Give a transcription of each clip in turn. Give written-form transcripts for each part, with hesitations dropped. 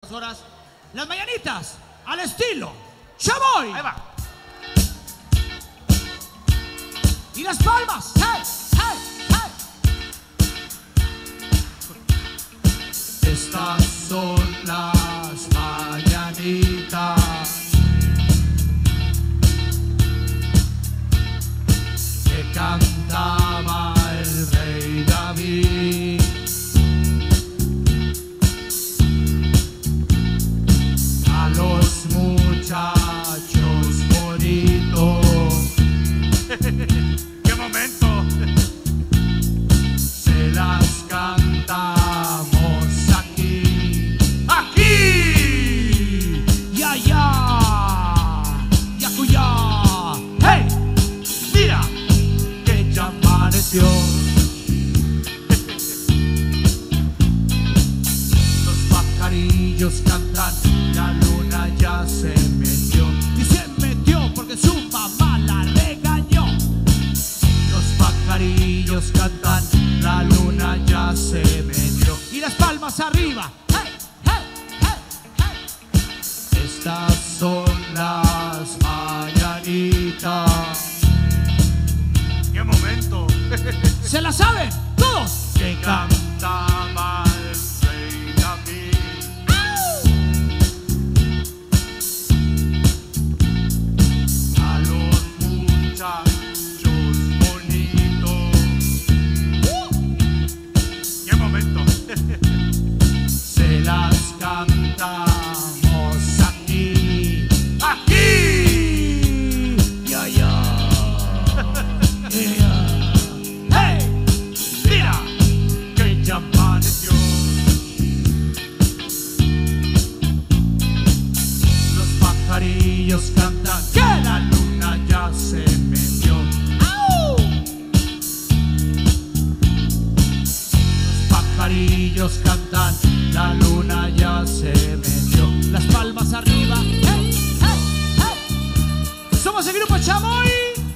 horas, las mañanitas al estilo Chamoy. Ahí va. Y las palmas. ¡Hey, hey, hey! Estas son las mañanitas que cantaba el rey David. A los muchachos bonitos. ¡Qué momento! Se las cantamos aquí. ¡Aquí! ¡Ya, ya! ¡Yacuya! ¡Hey! Mira que ya amaneció. Los pajarillos cantan, la luna ya se metió. Y se metió porque su mamá la regañó. Los pajarillos cantan, la luna ya se metió. Y las palmas arriba. ¡Hey, hey, hey, hey! Estas son las mañanitas ¡Qué momento! ¿Se la saben? ¡Todos! que cantaba el rey David. A los muchachos bonitos ¡Qué momento! se las cantamos aquí. ¡Aquí! ¡Ya, ya! ¡Ya! ¡Hey! Mira que ya amaneció. Los pajarillos cantan, que la luna ya se metió. ¡Au! Los pajarillos cantan, la luna ya se metió. Las palmas arriba. ¡Hey, hey, hey! Somos el grupo Chamoy.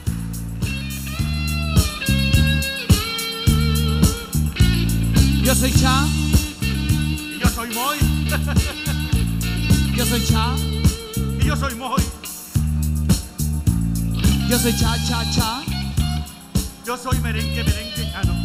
Yo soy Cha. Y yo soy Moy. Yo soy Cha. Y yo soy Moy. Yo soy Cha, Cha, Cha. Yo soy merengue, merengue. Ah, no.